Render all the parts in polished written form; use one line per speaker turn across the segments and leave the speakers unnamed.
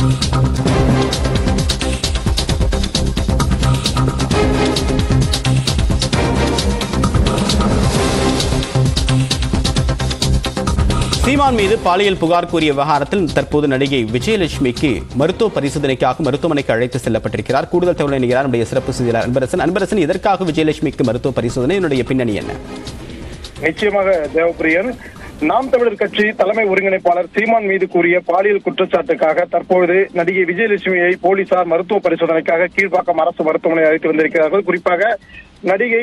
சீமான் மீது பாலியல் புகார் கூறிய விவகாரத்தில் தற்போது நடிகை விஜயலட்சுமிக்கு மருத்துவ பரிசோதனைக்காக மருத்துவமனைக்கு அழைத்து செல்லப்பட்டிருக்கிறார். கூடுதல் தகவல் இணைகிறார் நம்முடைய சிறப்பு செய்தியாளர் அன்பரசன். இதற்காக விஜயலட்சுமிக்கு மருத்துவ பரிசோதனை, என்னுடைய பின்னணி என்ன?
நிச்சயமாக தேவப்பிரியன், நாம் தமிழர் கட்சி தலைமை ஒருங்கிணைப்பாளர் சீமான் மீது கூறிய பாலியல் குற்றச்சாட்டுக்காக தற்போது நடிகை விஜயலட்சுமியை போலீசார் மருத்துவ பரிசோதனைக்காக கீழ்ப்பாக்கம் அரசு மருத்துவமனை அழைத்து வந்திருக்கிறார்கள். குறிப்பாக நடிகை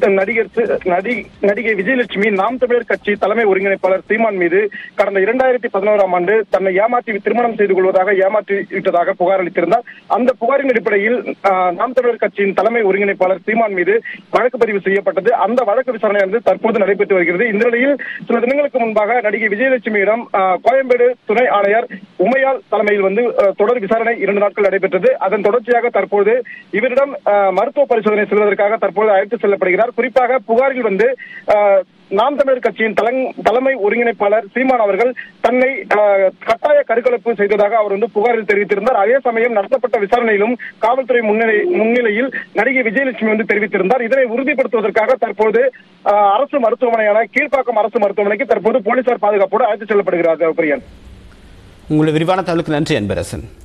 விஜயலட்சுமி நாம் தமிழர் கட்சி தலைமை ஒருங்கிணைப்பாளர் சீமான் மீது கடந்த 2011ஆம் ஆண்டு தன்னை ஏமாற்றி திருமணம் செய்து கொள்வதாக ஏமாற்றிவிட்டதாக புகார் அளித்திருந்தார். அந்த புகாரின் அடிப்படையில் நாம் தமிழர் கட்சியின் தலைமை ஒருங்கிணைப்பாளர் சீமான் மீது வழக்கு பதிவு செய்யப்பட்டது. அந்த வழக்கு விசாரணையானது தற்போது நடைபெற்று வருகிறது. இந்த நிலையில் சில தினங்களுக்கு முன்பாக நடிகை விஜயலட்சுமியிடம் கோயம்பேடு துணை ஆணையர் உமையால் தலைமையில் தொடர் விசாரணை 2 நாட்கள் நடைபெற்றது. அதன் தொடர்ச்சியாக தற்போது இவரிடம் மருத்துவ பரிசோதனை செய்வதற்காக தற்போது அழைத்து செல்லப்படுகிறார். குறிப்பாக புகாரில் நாம் தமிழர் கட்சியின் தலைமை ஒருங்கிணைப்பாளர் சீமான் அவர்கள் தன்னை கட்டாய கருக்கலைப்பு செய்ததாக அவர் புகாரில் தெரிவித்திருந்தார். அதே சமயம் நடத்தப்பட்ட விசாரணையிலும் காவல்துறை முன்னிலையில் நடிகை விஜயலட்சுமி தெரிவித்திருந்தார். இதனை உறுதிப்படுத்துவதற்காக தற்போது அரசு மருத்துவமனையான கீழ்ப்பாக்கம் அரசு மருத்துவமனைக்கு தற்போது போலீசார் பாதுகாப்போடு அழைத்து செல்லப்படுகிறார்.
உங்களுடைய விரிவான தகவலுக்கு நன்றி அன்பரசன்.